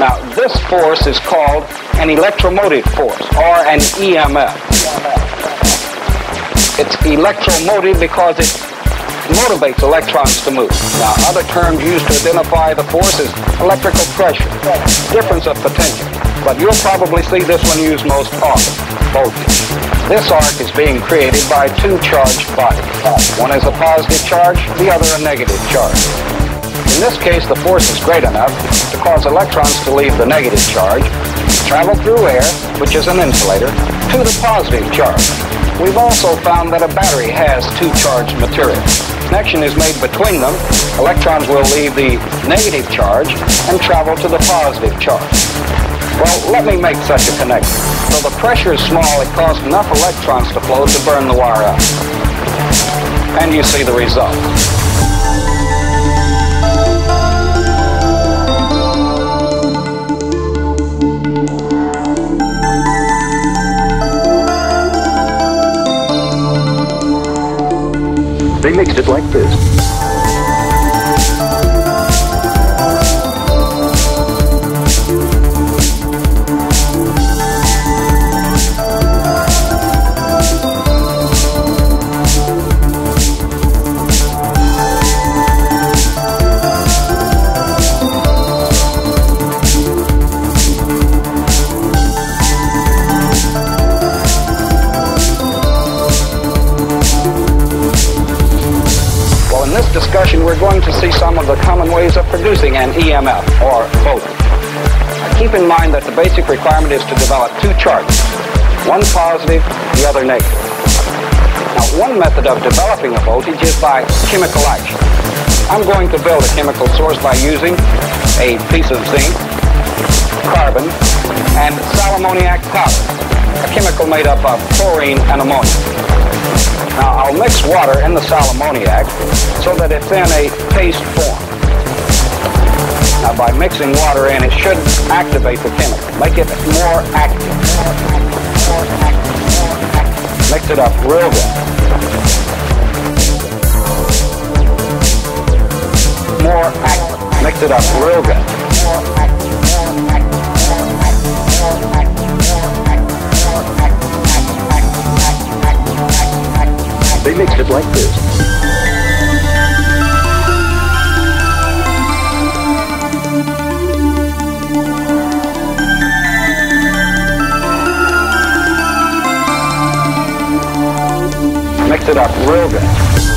Now, this force is called an electromotive force, or an EMF. It's electromotive because it motivates electrons to move. Now, other terms used to identify the force is electrical pressure, difference of potential. But you'll probably see this one used most often, voltage. This arc is being created by two charged bodies. One is a positive charge, the other a negative charge. In this case, the force is great enough to cause electrons to leave the negative charge, travel through air, which is an insulator, to the positive charge. We've also found that a battery has two charged materials. Connection is made between them. Electrons will leave the negative charge and travel to the positive charge. Well, let me make such a connection. So the pressure is small, it caused enough electrons to flow to burn the wire out. And you see the result. They mixed it like this. In this discussion, we're going to see some of the common ways of producing an EMF, or voltage. Now, keep in mind that the basic requirement is to develop two charges, one positive, the other negative. Now, one method of developing a voltage is by chemical action. I'm going to build a chemical source by using a piece of zinc, carbon, and sal ammoniac powder, a chemical made up of chlorine and ammonia. Now, I'll mix water in the sal ammoniac so that it's in a paste form. Now, by mixing water in, it should activate the chemical, make it more active. Mix it up real good. More active. Mix it up real good. They mixed it like this. Mix it up real good.